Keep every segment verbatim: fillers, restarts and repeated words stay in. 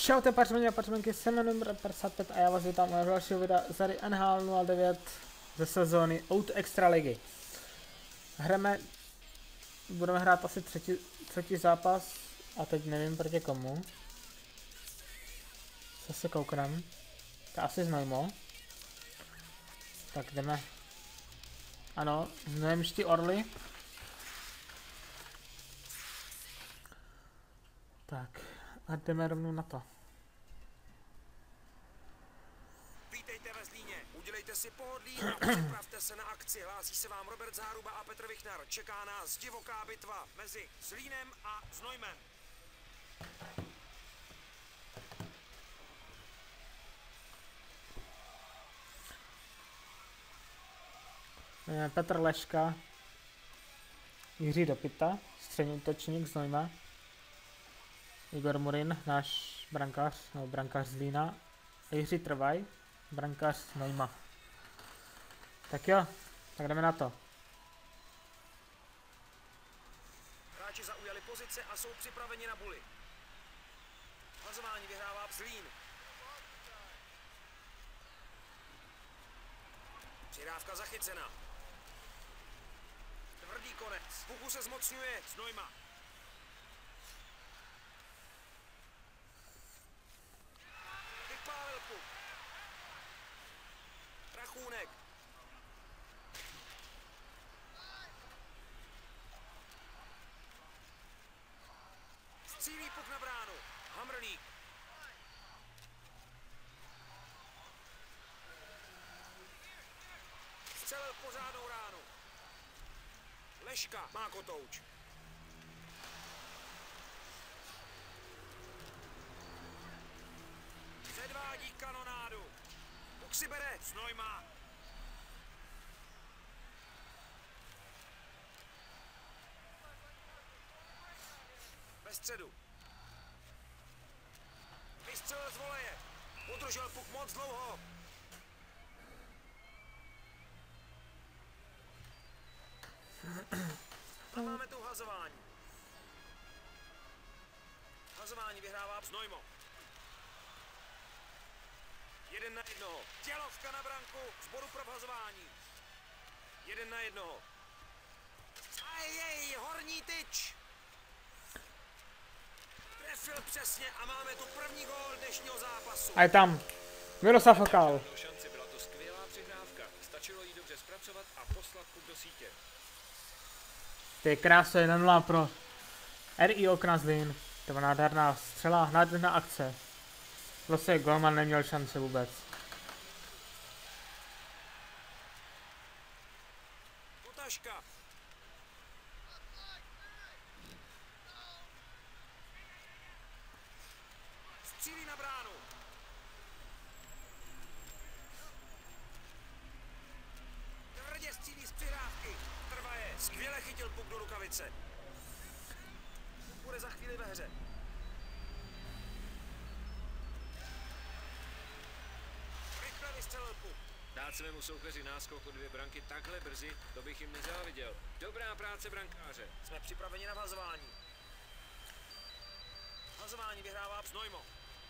Čaute pařmeni a pařmenky, jsem jmenuji padesát pět a já vás vítám u dalšího videa z hry N H L nula devět ze sezóny Out Extra ligy. Hrajeme, budeme hrát asi třetí, třetí zápas a teď nevím proti komu. Co se kouknem, to asi Znojmo. Tak jdeme. Ano, Znojemští orly. Tak a jdeme rovnou na to. Vítejte ve Zlíně, udělejte si pohodlí a připravte se na akci. Hlásí se vám Robert Záruba a Petr Vichnar. Čeká nás divoká bitva mezi Zlínem a Znojmem. Petr Leška, Jiří Dopita, střední útočník Znojma, Igor Murin, náš brankář, nebo brankář Zlína, a Jiří Trvaj, brankář Znojma. Tak jo, tak jdeme na to. Hráči zaujali pozice a jsou připraveni na buly. Hazování vyhrává Zlín. Přihrávka zachycena. Tvrdý konec. Puku se zmocňuje Znojma. Vypálil puk. Rachůnek. Střílí puk na bránu. Hamrlík. Střelil pořádnou ránu. Leška má kotouč. Předvádí kanonádu. Puk si bere Znojma. Ve středu. Vystřelil z voleje. Udržel puk moc dlouho. A máme tu hazování. Hazování vyhrává Znojmo. Jeden na jednoho. Tělovka na branku. Z bodu pro hazování. Jeden na jednoho. Ajej, horní tyč. Trefil přesně a máme tu první gól dnešního zápasu. A je tam Miroslav Okal. Byla to skvělá přihrávka. Stačilo jí dobře zpracovat a poslat puk do sítě. Ty kráso, jedna nula pro R I Okna Zlín. To byla nádherná střela, nádherná akce. Prostě golman neměl šanci vůbec. Potažka. Střílí na bránu. Tvrdě střílí z přihrávky. Trvaje. Skvěle chytil puk do rukavice. Bude za chvíli ve hře. Rychle vystřelil puk. Dát svému soupeři náskok o dvě branky takhle brzy, to bych jim nezáviděl. Dobrá práce brankáře. Jsme připraveni na hazování. Hazování vyhrává Znojmo.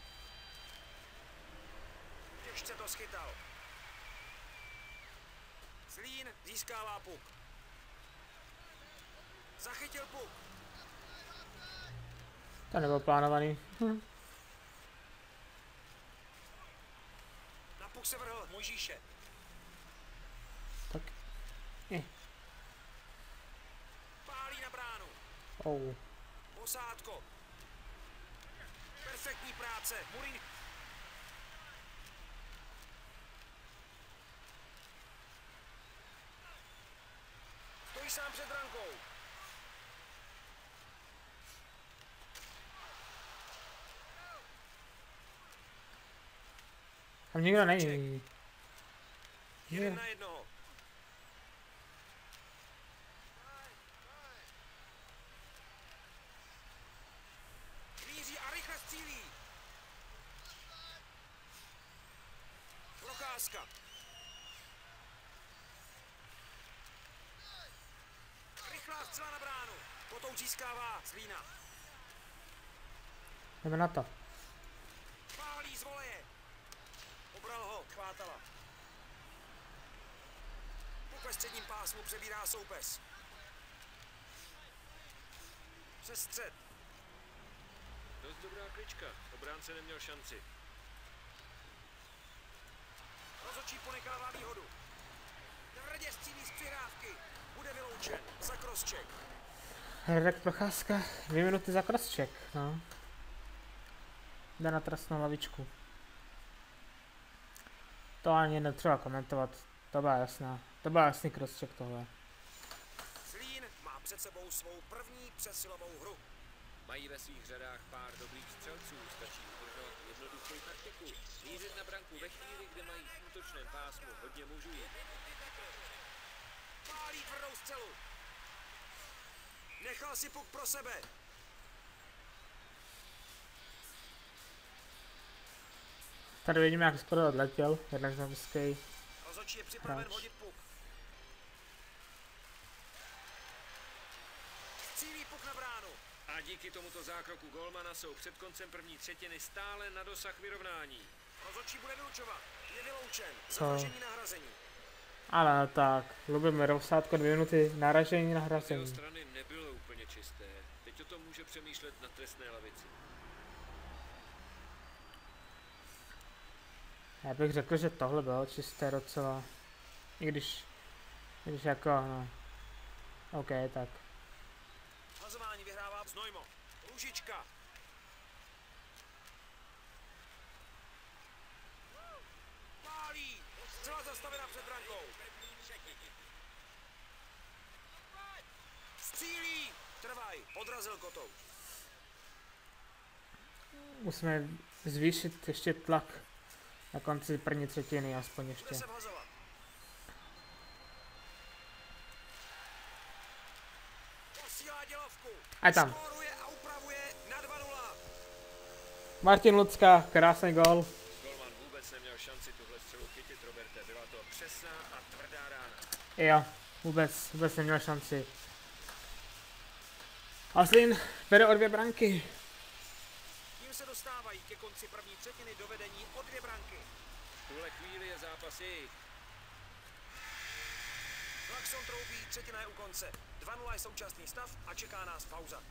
Těžce to schytal. Zlín získává puk. Zachytil puk. To nebylo plánovaný. Hm. Na puk se vrhl Mojžíše. Tak. Je. Pálí na bránu. Oh. Posádko. Perfektní práce. Murín. Stojí sám před brankou. Tam nikdo není. Jeden na jednoho. Míří a rychle střílí. Procházka. Rychlá střela na bránu. Kotouč získává Zlína. Jdeme na to. zátala. Puk ve středním pásmu přebírá soupeř. Přes střed. Dost dobrá klička. Obránce neměl šanci. Rozhodčí ponechává výhodu. Tvrdě střílí z přihrávky. Bude vyloučen za crosscheck. Radek Procházka, dvě minuty za crosscheck, no. Jde na trestnou lavičku. To ani netřeba komentovat, to byla jasná. To byl jasný crosscheck tohle. Zlín má před sebou svou první přesilovou hru. Mají ve svých řadách pár dobrých střelců, stačí udržovat jednoduchou taktiku. Mířit na branku ve chvíli, kdy mají v útočném pásmu hodně mužů. Pálí tvrdou střelu. Nechal si puk pro sebe. Tady vidíme, jak skoro odletěl, jeden zemský. Rozhodčí je připraven hráč. hodit puk. Střílí puk na bránu. A díky tomuto zákroku golmana jsou před koncem první třetiny stále na dosah vyrovnání. Rozhodčí bude vylučovat. Je vyloučen. Co? Zavržení nahrazení. Ale no tak, Lubomír Rousátko, dvě minuty naražení na Z jeho hrazení. strany nebylo úplně čisté. Teď o tom může přemýšlet na trestné lavici. Já bych řekl, že tohle bylo čisté docela. I když, i když jako, no. OK, tak. Hazování vyhrává Znojmo. Růžička. Pálí. Střela zastavena před brankou. Střílí. Trvaj. Podrazil kotou. Musíme zvýšit ještě tlak na konci první třetiny, aspoň ještě. Bude se vhazovat. Posílá dělovku. A tam. Skóruje a upravuje na dva nula. Martin Lucka, krásný gol. Golman vůbec neměl šanci tuhle střelu chytit, Roberte. Byla to přesná a tvrdá rána. Jo, vůbec, vůbec neměl šanci. A Zlín bere o dvě branky. Tím se dostávají ke konci první třetiny do vedení o dvě branky. V tuhle chvíli je zápas jejich. Klaxon troubí, třetina je u konce. dva nula je současný stav a čeká nás pauza.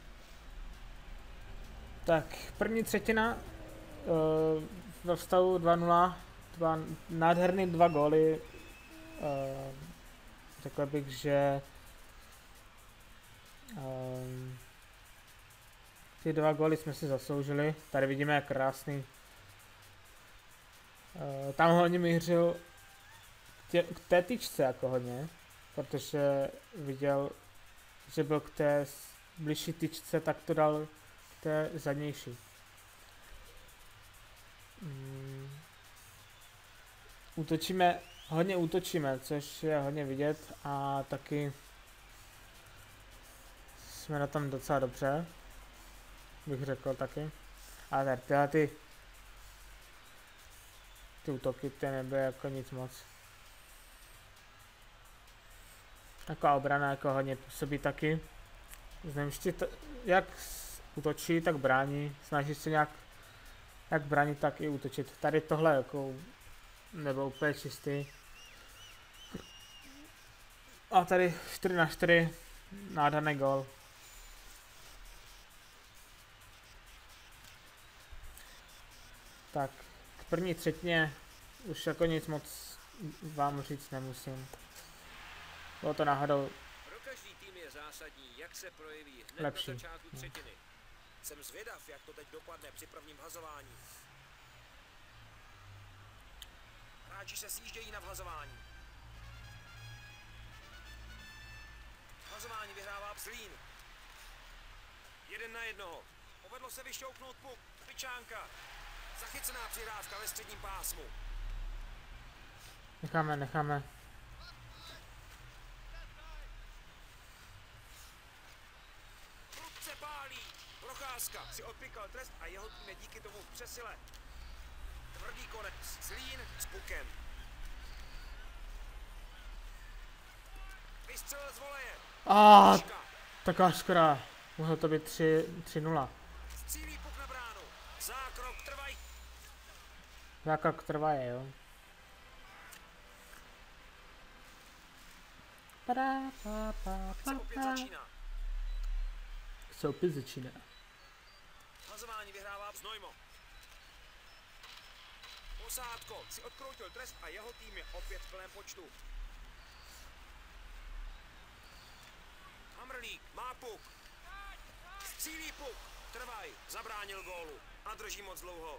Tak, první třetina uh, ve stavu dva nula, dva, nádherný dva góly. Uh, řekl bych, že uh, ty dva góly jsme si zasloužili. Tady vidíme, jak krásný. Uh, tam hodně mířil k, tě, k té tyčce jako hodně, protože viděl, že byl k té bližší tyčce, tak to dal k té zadnější. Mm. Útočíme, hodně útočíme, což je hodně vidět a taky jsme na tom docela dobře, bych řekl taky. A tady tyhle ty, ty útoky, ty nebyly jako nic moc. Jako obrana jako hodně působí taky. Znamští jak útočí, tak brání. Snaží se nějak jak bránit, tak i útočit. Tady tohle jako nebyl úplně čistý. A tady čtyři na čtyři, nádherný gól. Tak, k první třetině už jako nic moc vám říct nemusím. Bylo to náhodou Pro každý tým je zásadní, jak se projeví hned lepší. na začátku No. třetiny. Jsem zvědav, jak to teď dopadne při prvním vhazování. Hráči se sjíždějí na vhazování. Vhazování vyhrává Zlín. Jeden na jednoho. Povedlo se vyšťouknout puk. Pičánka. Zachycená přihrávka ve středním pásmu. Necháme, necháme. Prudce pálí. Procházka si odpikal trest a jeho tým je díky tomu v přesile. Tvrdý konec. Zlín s pukem. Vystřelil z voleje. A Čka. taková škoda. Mohlo to být tři nula. Střílí puk na bránu. Zákrok trvají. Zákrok trvá je, jo. pa, pa, pa, Akce opět pa. začíná. Se opět začíná. Hazování vyhrává Znojmo. Posádko si odkroutil trest a jeho tým je opět v plném počtu. Hamrlík má puk. Střílí puk. Trvaj. Zabránil gólu. A drží moc dlouho.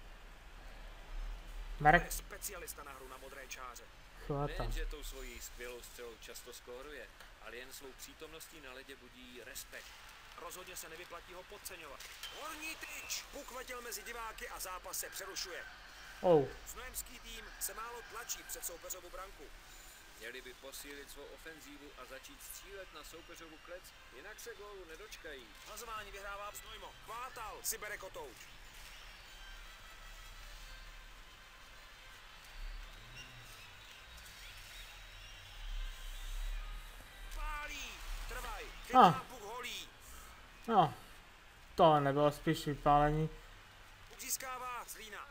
Marek Je specialista na hru na modré čáře. chváta. Nejenže tou svojí skvělou střelou často skóruje, ale jen svou přítomností na ledě budí respekt. Rozhodně se nevyplatí ho podceňovat. Horní tyč. Puk letěl mezi diváky a zápas se přerušuje. Oh, Znojemský tým se málo tlačí před soupeřovu branku. Měli by posílit svou ofenzívu a začít střílet na soupeřovu klec, jinak se gólu nedočkají. Hazování vyhrává Znojmo. Kvátal si bere kotouč. Pálí. Trvaj. Chytá Ah. puk holí. no. To nebylo spíš vypálení. Puk získává Zlína.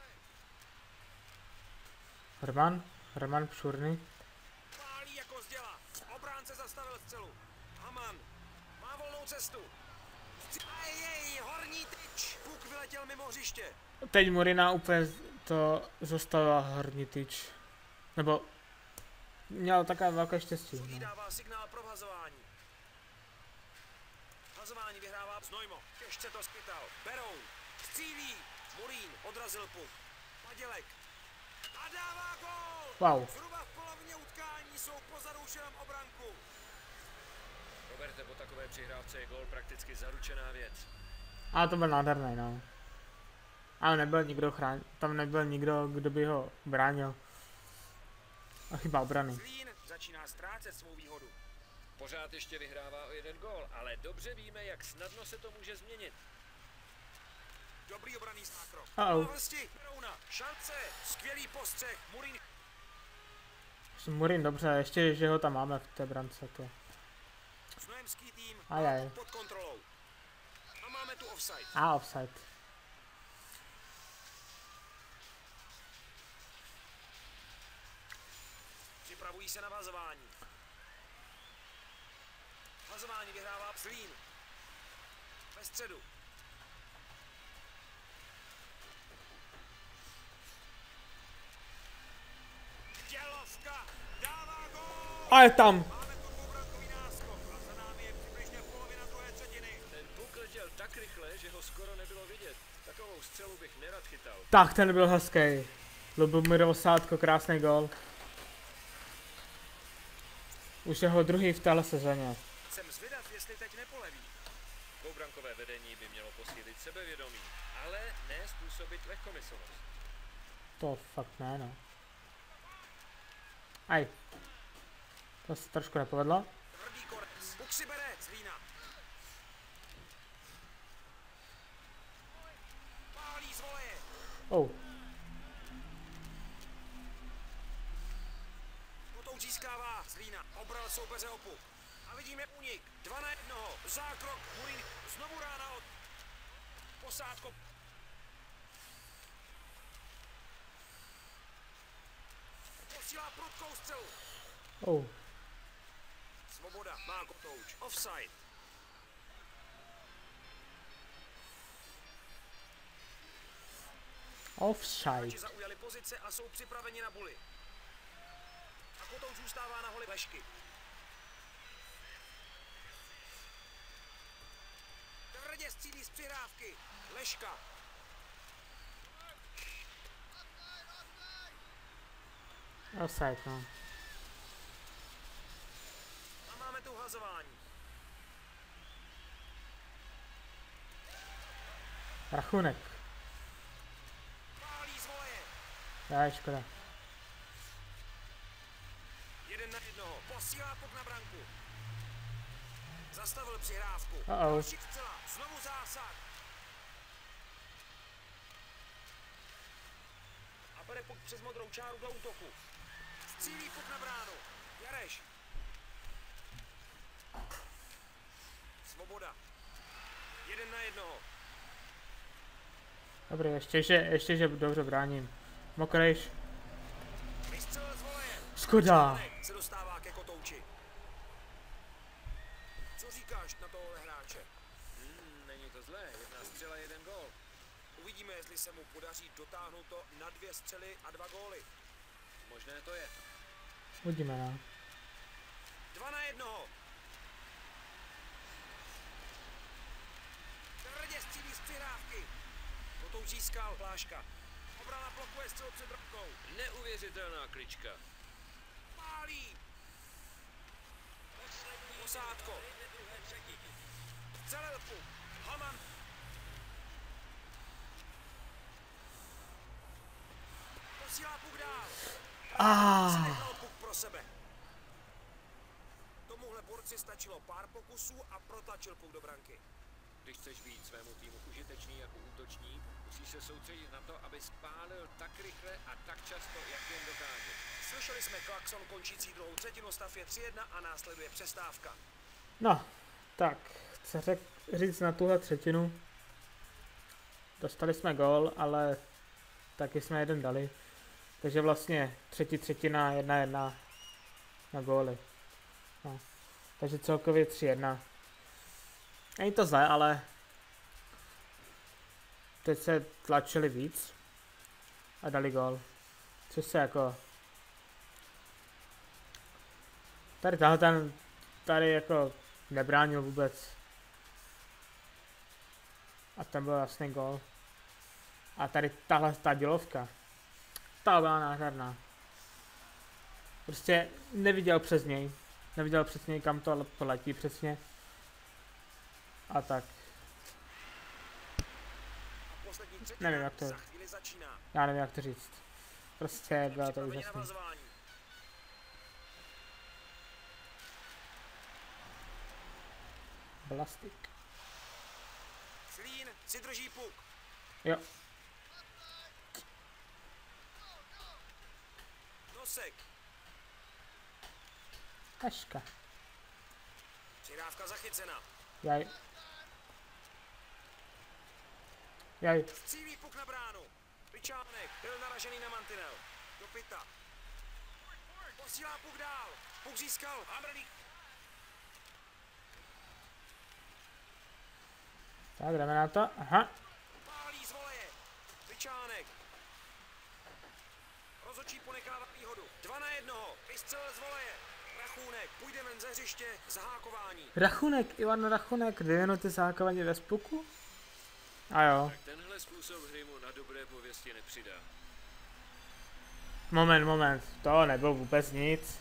Herman, Herman Pšurný. Pálí jako z děla. Obránce zastavil střelu. Haman má volnou cestu. Ejej, horní tyč. Puk vyletěl mimo hřiště. Teď Murina úplně to zastavila horní tyč. Nebo měl takové velké štěstí. Sudí No. dává signál pro hazování. Hazování vyhrává Znojmo. Těžce to skytal. Beroun. Střílí. Murín odrazil puk. Padělek. A dává gól. Wow. Zhruba v polovině utkání jsou pozadu šelem o branku. Roberte, po takové přihrávce je gól prakticky zaručená věc. Ale to byl nádherný, no. Ale nebyl nikdo chrán, tam nebyl nikdo, kdo by ho bránil. A chyba obrany. Zlín začíná ztrácet svou výhodu. Pořád ještě vyhrává o jeden gól, ale dobře víme, jak snadno se to může změnit. Dobrý obranný zákrok. Uh-oh. Má vrsti. Berouna. Šance. Skvělý postřeh. Murín. Murin dobře, ještě, že ho tam máme v té brance, to. Znojemský tým Ajaj. pod kontrolou. A máme tu offside. A offside. Připravují se na vazování. Vazování vyhrává Zlín. Ve středu. Dělovka dává gól. A je tam! Máme tu dvoubrankový náskok a za námi je přibližně polovina druhé třetiny. Ten puk letěl tak rychle, že ho skoro nebylo vidět. Takovou střelu bych nerad chytal. Tak, ten byl hezký. Lubomir Osádko, krásný gol. Už jeho druhý v téhle sezóně. Jsem zvědav, jestli teď nepoleví. Dvoubrankové vedení by mělo posílit sebevědomí, ale ne způsobit lehkomyslnost. To fakt ne, no. Aj. To se trošku nepovedlo. Tvrdý korec. Puk si bere Zlína. Pálí z voleje. Oh. Kotouč získává Zlína. Obral soupeře o puk. A vidíme únik. Dva na jednoho. Zákrok. Murín znovu rána od posádko. Posílá prudkou střelu. Oh. Svoboda má Kotouč. Offside. Offside. Hráči zaujali pozice a jsou připraveni na buly. A Kotouč zůstává na holi Lešky. Tvrdě střílí z přihrávky. Leška. Offside, no. A máme tu hazování. Rachunek. Pálí z voleje. Já, škoda. Jeden na jednoho. Posílá puk na branku. Zastavil přihrávku. Uh-oh. Další střela. Znovu zásah. A bere puk přes modrou čáru do útoku. Střílí puk na bránu. Jareš. Svoboda. Jeden na jednoho. Dobrý, ještě, že, ještě, že dobře bráním. Mokrejš. Vystřelil z voleje. Škoda. Se dostává ke Kotouči. říkáš na tohle hráče? Hmm, není to zlé, jedna střela, jeden gól. Uvidíme, jestli se mu podaří dotáhnout to na dvě střely a dva góly. Možné to je. Uvidíme, no. Dva na jednoho. Tvrdě střílí z přihrávky. Potom získal Pláška. Obrana blokuje střelu před brankou. Neuvěřitelná klička. Pálí. Posádko. Střelil puk. Haman. Posílá puk dál. Ah. Nechal puk pro sebe. Tomuhle borci stačilo pár pokusů a protlačil puk do branky. Když chceš být svému týmu užitečný jako útočník, musíš se soustředit na to, aby spálil tak rychle a tak často, jak jen dokáže. Slyšeli jsme klakson končící druhou třetinu, stav je tři jedna a následuje přestávka. No, tak, chci řek, říct na tuhle třetinu. Dostali jsme gól, ale taky jsme jeden dali. Takže vlastně třetí třetina, jedna jedna na góly. No. Takže celkově tři jedna. Není to zlé, ale teď se tlačili víc a dali gól. Což se jako... Tady tahle ten, tady jako nebránil vůbec. A ten byl jasný gól. A tady tahle ta dělovka. Ta byla nádherná. Prostě neviděl přes něj. Neviděl přes něj, kam to poletí přesně. A tak. Poslední třetina Nevím, jak to, za chvíli začíná. já nevím, jak to říct. Prostě bylo to Připraveni na úžasné. vazování. Blastik. Slín si drží puk. Jo. Nosek. Kaška. Přidávka zachycena. Jaj. Jaj. Střílí puk na bránu. Pičánek byl naražený na mantinel. Do pita. Posílá puk dál. Puk získal. Hamrlík. Tak, jdeme na to. Aha. Pálí z voleje. Pičánek. Rozhodčí ponechává výhodu. Dva na jednoho. Vystřelil z voleje. Rachůnek půjde ven ze hřiště. Zahákování. Rachunek, Ivan Rachunek, dvě minuty zahákování ve spuku. A jo. Tak tenhle způsob hry mu na dobré pověsti nepřidá. Moment, moment. To nebylo vůbec nic.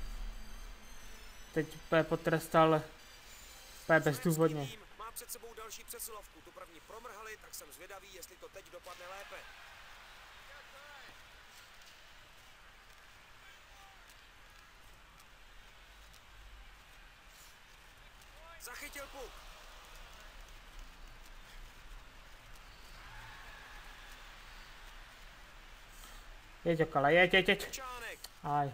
Teď úplně potrestal úplně bezdůvodně. Tým má před sebou další přesilovku. Tu první promrhali, tak jsem zvědavý, jestli to teď dopadne lépe. Zachytil puk. Jeď okolo, jeď, jeď, jeď. Pičánek. Aj.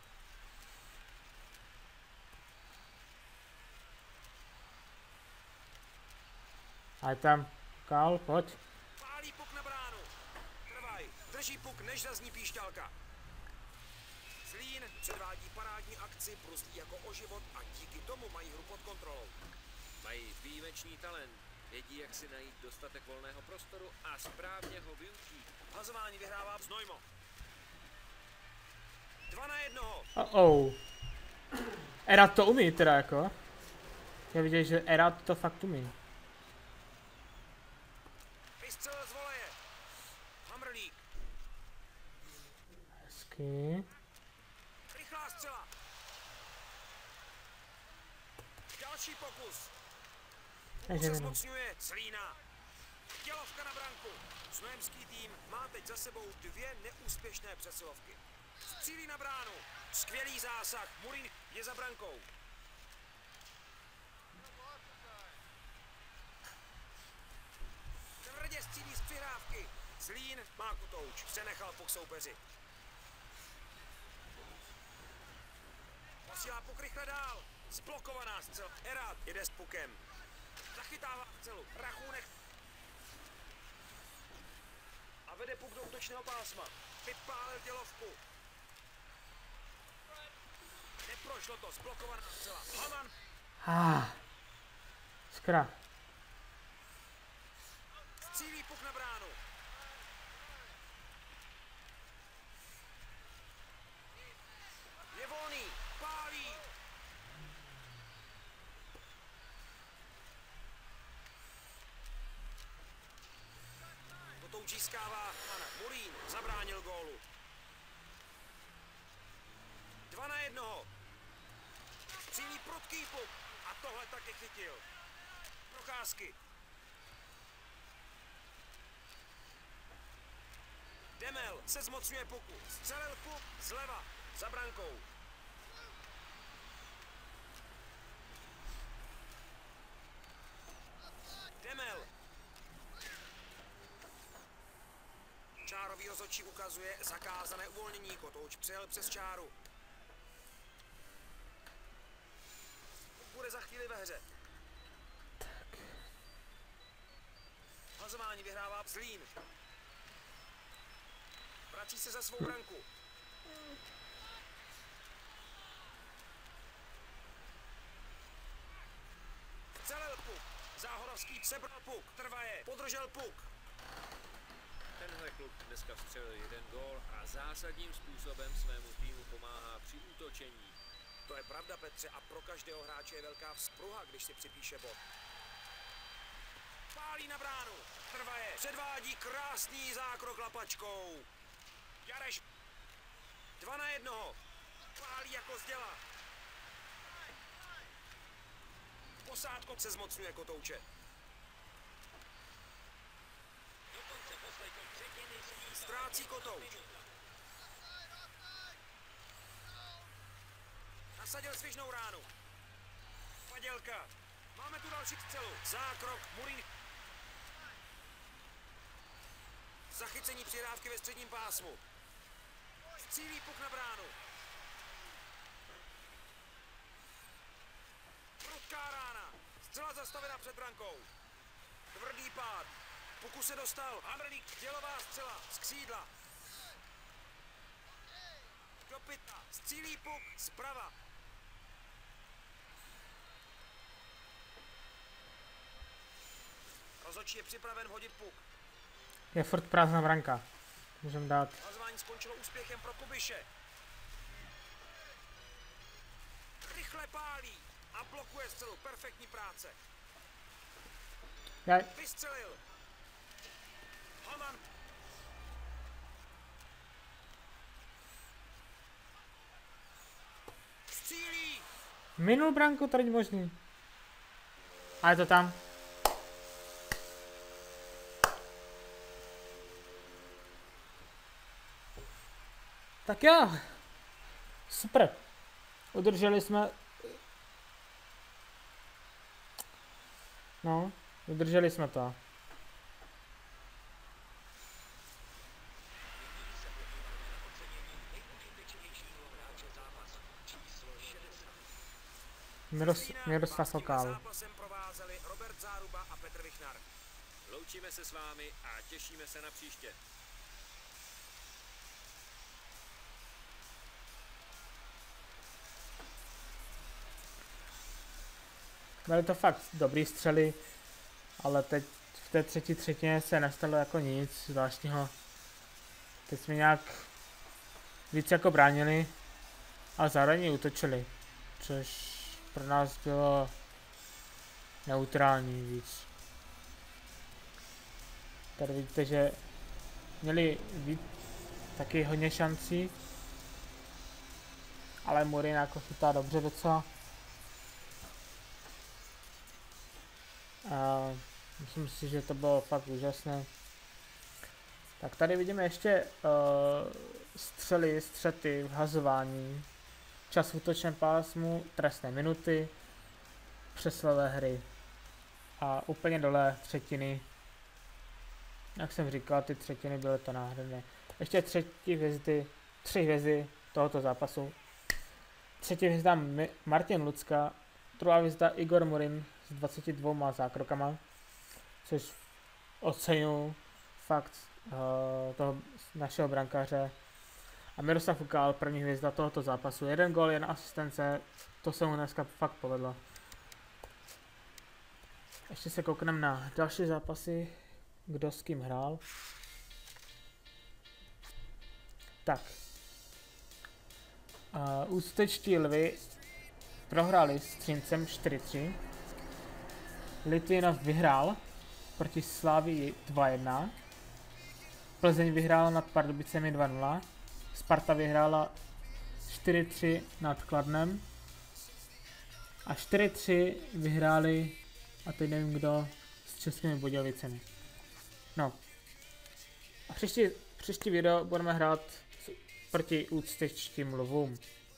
Aj tam. Kál, pojď. Pálí puk na bránu. Trvaj. Drží puk, než zazní píšťalka. Zlín předvádí parádní akci, bruslí jako o život a díky tomu mají hru pod kontrolou. Mají výjimečný talent, vědí, jak si najít dostatek volného prostoru a správně ho využít. Hazování vyhrává Znojmo. Dva na jednoho. Oh, oh. Erat to umí teda jako. Já viděl, že Erat to fakt umí. Vystřelil z voleje. Hamrlík. Hezky. Rychlá střela. Další pokus. Pokus se zmocňuje Slína. Dělovka na branku. Znojemský tým má teď za sebou dvě neúspěšné přesilovky. Střílí na bránu. Skvělý zásah. Murín je za brankou. Tvrdě střílí z přihrávky. Zlín má kutouč. Přenechal puk soupeři. Posílá puk rychle dál. Zblokovaná střela. Erat jede s pukem. Zachytává střelu. Rachůnek. A vede puk do útočného pásma. Vypálil dělovku. Neprošlo to. Zblokovaná střela. Haman. Ah, Skra. Střílí puk na bránu. Je volný, pálí. Kotouč získává Ana. Murín zabránil gólu. Dva na jednoho. Střílí prudký puk. A tohle taky chytil. Procházky. Demel se zmocňuje puku. Střelil puk zleva. Za brankou. Demel. Čárový rozhodčí ukazuje zakázané uvolnění. Kotouč přejel přes čáru. Bude za chvíli ve hře. Hazování vyhrává Zlín. Vrací se za svou branku. Střelil puk. Záhorovský sebral puk. Trvaje. Podržel puk. Tenhle klub dneska vstřelil jeden gól a zásadním způsobem svému týmu pomáhá při útočení. To je pravda, Petře, a pro každého hráče je velká vzpruha, když si připíše bod. Pálí na bránu. Trvaje. Předvádí krásný zákrok lapačkou. Jareš. Dva na jednoho. Pálí jako zděla. Posádko se zmocňuje Kotouče. Ztrácí Kotouč. Nasadil svižnou ránu. Padělka. Máme tu další střelu. Zákrok. Murín. Zachycení přihrávky ve středním pásmu. Střílí puk na bránu. Prudká rána. Střela zastavena před brankou. Tvrdý pád. Puku se dostal. Hamrlík. Dělová střela. Z křídla. Do pyta. Střílí puk zprava. Rozhodčí je připraven hodit puk. Je furt prázdná branka. Můžeme dát. Hlasování skončilo úspěchem pro Kubiše. Rychle pálí a blokuje střelu. Perfektní práce. Já... Vystřelil. Haman. Střílí. Minul branku, to není možný. A je to tam. Tak jo. Super. Udrželi jsme... No, udrželi jsme to. Miros, Miroslav Okál. Zápasem provázeli Robert Záruba a Petr Vichnar. Loučíme se s vámi a těšíme se na příště. Byly to fakt dobrý střely, ale teď v té třetí třetině se nestalo jako nic zvláštního. Teď jsme nějak víc jako bránili, ale zároveň útočili, což pro nás bylo neutrální víc. Tady vidíte, že měli víc, taky hodně šancí, ale Murín jako chytá dobře docela. A myslím si, že to bylo fakt úžasné. Tak tady vidíme ještě uh, střely, střety, vhazování, čas v útočném pásmu, trestné minuty, přeslové hry a úplně dole třetiny. Jak jsem říkal, ty třetiny byly to nádherné. Ještě třetí hvězdy, tři hvězdy tohoto zápasu. Třetí hvězda Martin Lucka, druhá hvězda Igor Murín s dvaceti dvěma zákrokama, což oceňuji fakt uh, toho našeho brankáře. A Miroslav Okál, první hvězda tohoto zápasu. Jeden gól, jedna asistence, to se mu dneska fakt povedlo. ještě se koukneme na další zápasy, kdo s kým hrál. Tak. Uh, Ústečtí lvy prohráli s Třincem čtyři tři. Litvinov vyhrál proti Slavii dva jedna. Plzeň vyhrála nad Pardubicemi dva nula. Sparta vyhrála čtyři tři nad Kladnem. A čtyři tři vyhráli, a teď nevím kdo, s Českými Budějovicemi. No. A příští, příští video budeme hrát proti Ústečtím lvům.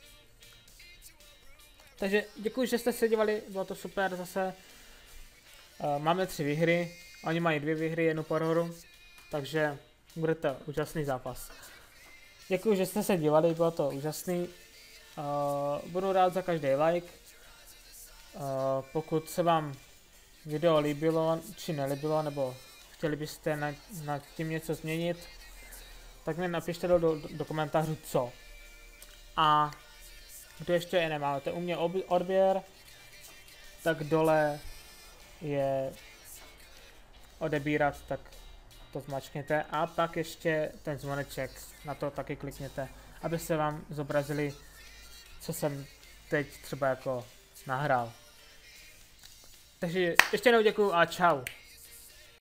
Takže děkuji, že jste se dívali, bylo to super zase. Uh, máme tři výhry, oni mají dvě výhry, jednu prohru, takže bude to úžasný zápas. Děkuji, že jste se dívali, bylo to úžasný. Uh, budu rád za každý like. Uh, pokud se vám video líbilo či nelíbilo, nebo chtěli byste nad, nad tím něco změnit, tak mi napište do, do, do komentářů co. A kdo ještě nemáte u mě odběr, tak dole je odebírat, tak to zmačkněte a pak ještě ten zvoneček, na to taky klikněte, aby se vám zobrazili, co jsem teď třeba jako nahrál. Takže ještě jednou děkuju a čau.